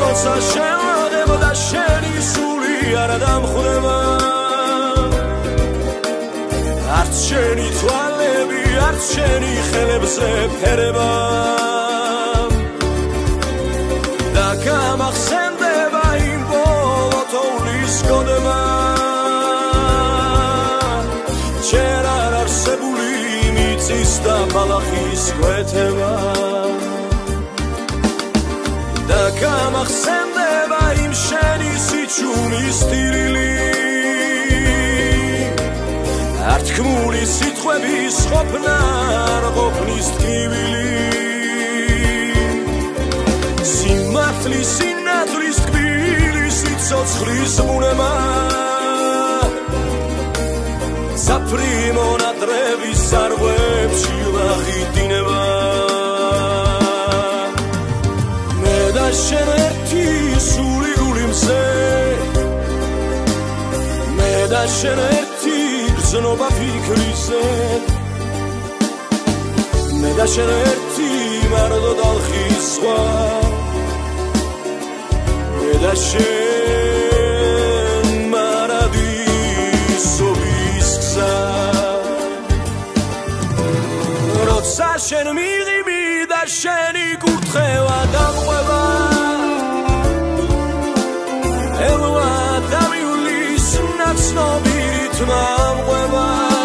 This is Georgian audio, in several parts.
როცა შევაღებდა შენი სული არ დამხვდება არც შენი თვალები არც შენი ხელებზე ფერება და გამახსენდება იმ ბოლო თოვლის გონება ჯერ არ არსებული მიწის და ბალახის კვეთება და გამახსენდება იმ შენი სიჩუმის ტირილი არ თქმული სიტყვების ყოფნა არ ყოფნის ტკივილი სიმართლის სინათლის ტკბილი სიცოცხლის ბუნება საფრი მონატრების სარღვებში ვახიდინება მე და შენ ერთი სული გულიმზე მე და შენ ერთი გრძნობა ფიქრიზე მე და შენ ერთი მარტო დალხის სხვა მე და შენ მარადისობის გზა როცა შენ მიღიმი და შენი კურთხევა დამყვება ელვა დამივლის ნაცნობი რითმა ამყვება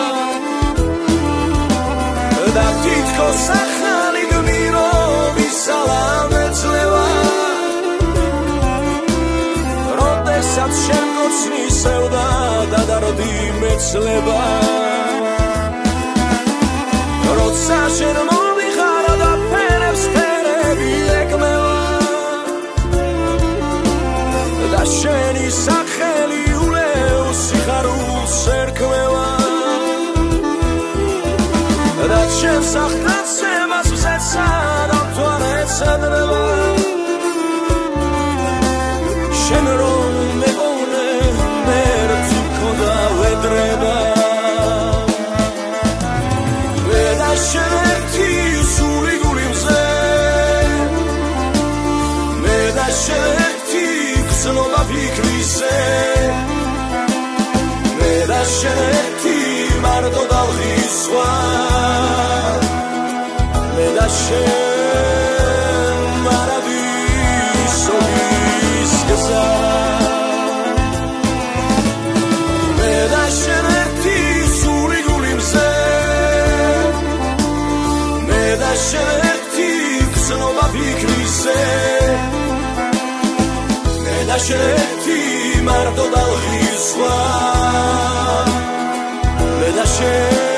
და თითქოს ახალი გმირობის სალამ ეძლევა როდესაც შენ გოცნის სევდა და დარდი მეცლება როცა შენ მომიხარ და ფერებს ფერები ეკმევა და შენი სახელი ულევს სიხარულს ერქმევა და შენს ახდაცებას ვზეცა და მთვარეს ადრება შენ რომ მეგონე მე ერთი მქონდა ვედრება მე და შენ ერთი სული გულიმზე მე და შენ ერთი გრძნობა ფიქრიზე მე და შენ ერთი მარტო დალხის სხვა მე და შენ მარადისობის გზა მე და შენ ერთი სული გულიმზე მე და შენ ერთი გრძნობა ფიქრიზე მე და შენ ერთი მარტო დალხის სხვა მე და შენ